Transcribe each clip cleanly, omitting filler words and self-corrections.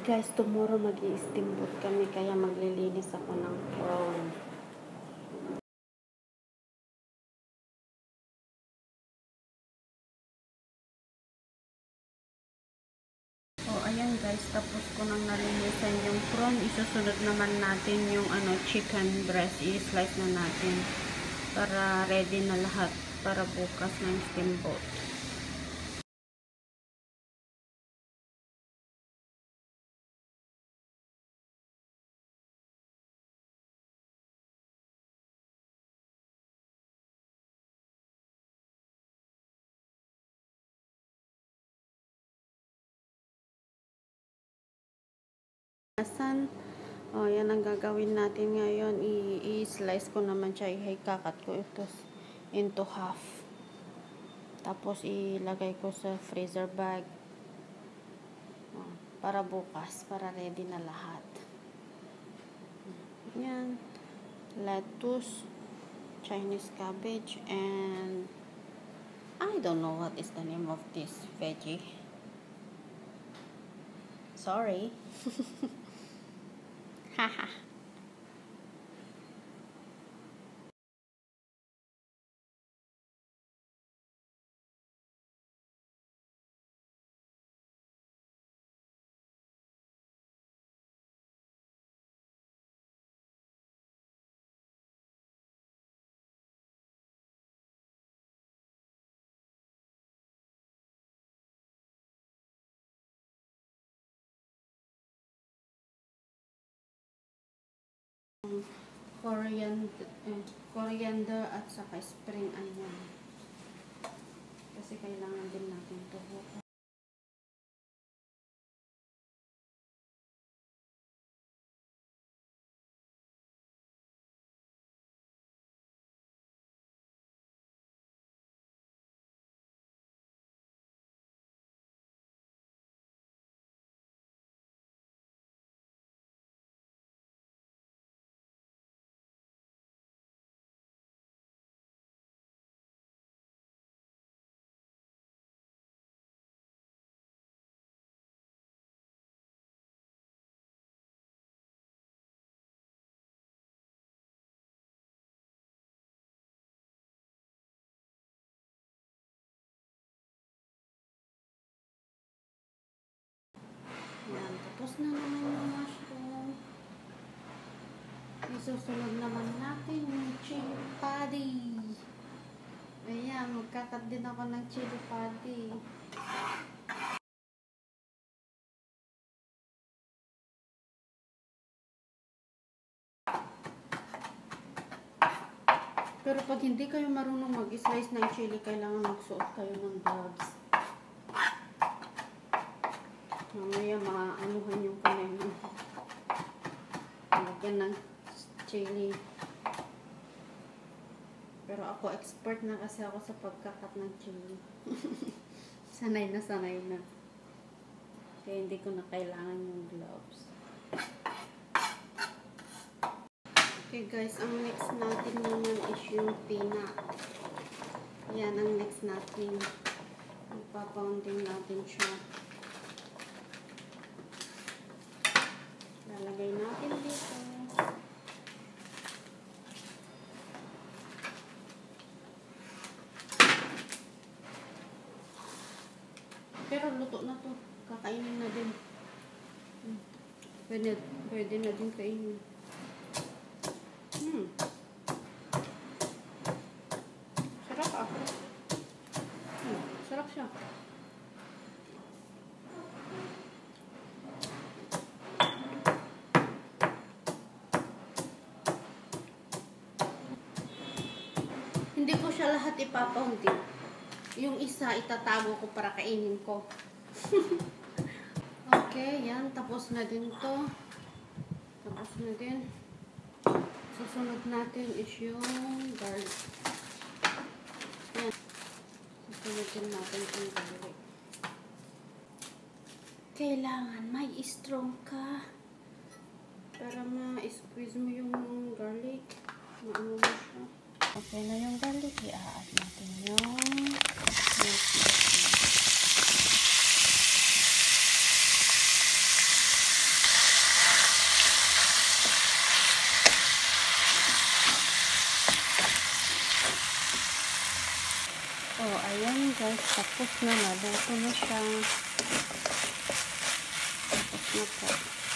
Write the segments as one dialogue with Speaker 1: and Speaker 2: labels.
Speaker 1: guys, tomorrow mag-i-steamboat kami kaya maglilinis ako ng prawn. Ayan guys, tapos ko nang nalinisan yung prawn. Isusunod naman natin yung chicken breast. I-slice na natin para ready na lahat para bukas ng steamboat. Yan ang gagawin natin ngayon. I-slice ko naman siya. Kakat ko ito into half. Tapos ilagay ko sa freezer bag. Para bukas. Para ready na lahat. Yan. Lettuce. Chinese cabbage. And I don't know what is the name of this veggie. Sorry. Haha. Coriander at saka spring onion. Kasi kailangan din natin ito. Yan, tapos na naman yung mushroom. Isusunod naman natin yung chili padi. Ayan, magkakat din ako ng chili padi. Pero pag hindi kayo marunong mag-slice ng chili, kailangan magsuot kayo ng gloves. Mamaya maanuhan yung kamay mo. Lagyan ng chili. Pero ako expert na kasi ako sa pagkakat ng chili. Sanay na. Kaya hindi ko na kailangan yung gloves. Okay guys, ang next natin naman is yung peanut. Yan ang next natin. Ipapounding natin siya. Lalagay natin dito. Pero luto na to. Kakainin na din. Pwede na din kainin. Sarap ako. Sarap siya. Hindi ko siya lahat ipapoundin. Yung isa itatago ko para kainin ko. Okay, yan. Tapos na din to. Tapos na din. Susunod natin is yung garlic. Yan. Susunod din natin yung garlic. Kailangan may strong ka para ma-squeeze mo yung garlic. Maano mo siya. Okay na yung garlic. I-add natin yung... ayan guys, tapos na, naluto na siya. Tapos na po.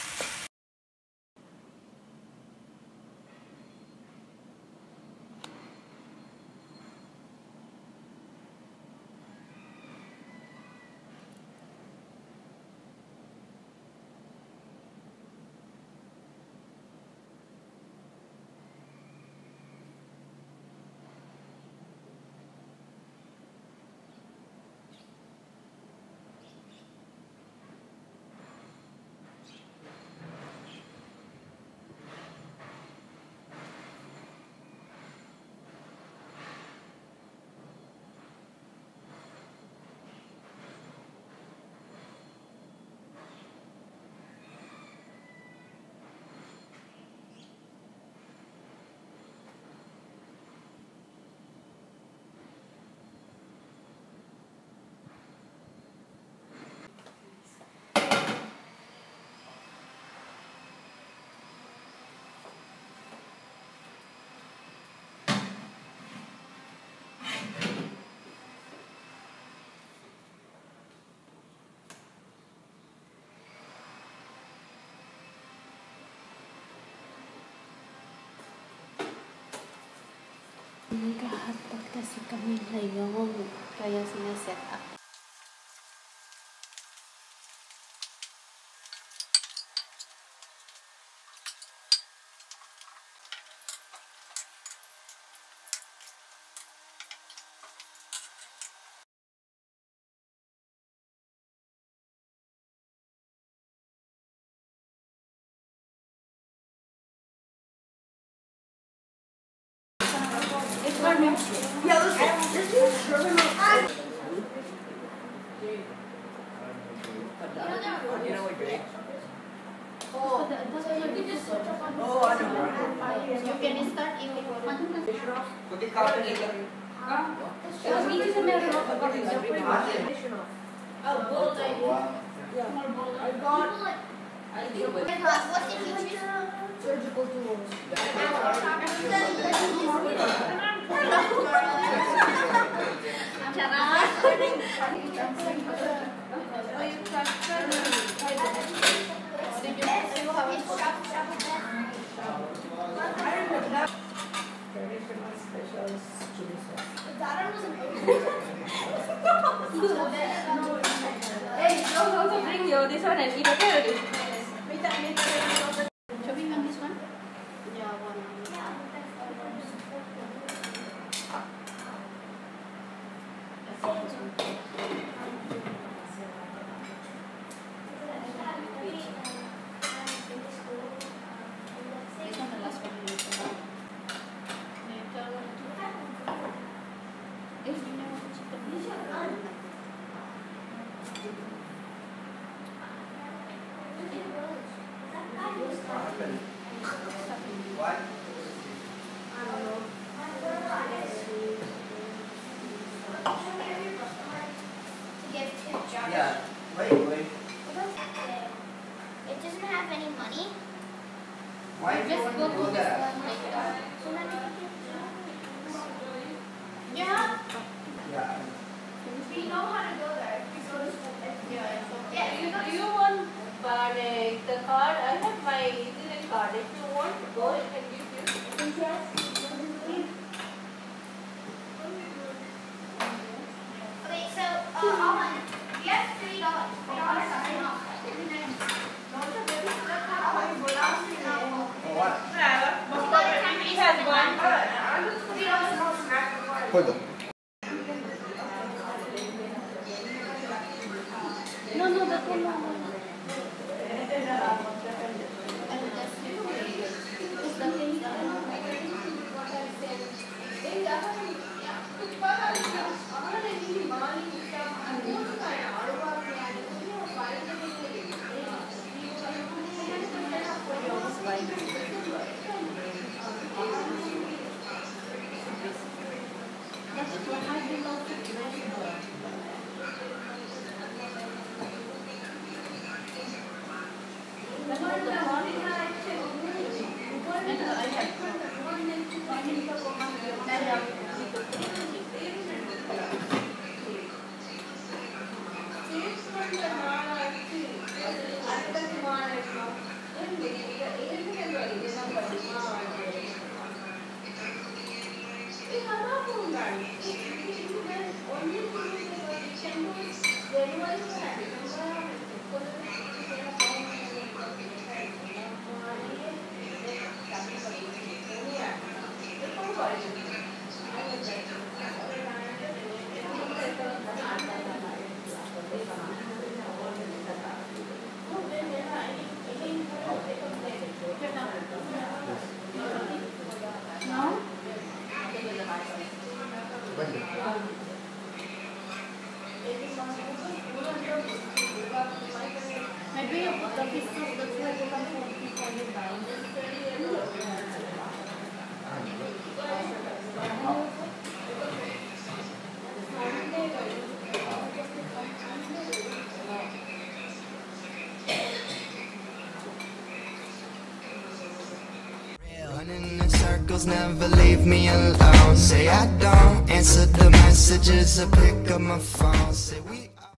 Speaker 1: Nagka-hotpot kasi kami ngayon, kaya sinaset up.
Speaker 2: Yeah, let's do sugar. You know what, Greg? Oh, you can just switch up on. Oh, I know.
Speaker 1: You can start if you want.
Speaker 2: Put the coffee in the.
Speaker 3: Oh, bowl idea.
Speaker 2: Yeah.
Speaker 3: More bowl.
Speaker 2: I got.
Speaker 3: What did you choose?
Speaker 2: Surgical tools.
Speaker 3: Hey, don't also bring you this one and eat it already.
Speaker 1: Jovie, you want this one? Yeah, one. This one, the last one.
Speaker 2: What? Yeah. Wait.
Speaker 3: It doesn't have any money.
Speaker 2: Why do you
Speaker 3: Just
Speaker 2: want
Speaker 3: go
Speaker 2: to
Speaker 3: to
Speaker 2: do
Speaker 3: this
Speaker 2: that?
Speaker 3: one later. Yeah.
Speaker 2: Yeah.
Speaker 3: We know how to go there. We go to school. Yeah, you want the card? I have my internet card. If you want to go, I can give you. Okay, so you have $3.
Speaker 2: For what?
Speaker 3: He has one.
Speaker 2: Hold on.
Speaker 1: No, that one, no.
Speaker 3: Maybe you put the piece of the food you can put before you buy.
Speaker 4: Running in circles, never leave me alone. Say I don't answer the messages or pick up my phone. Say we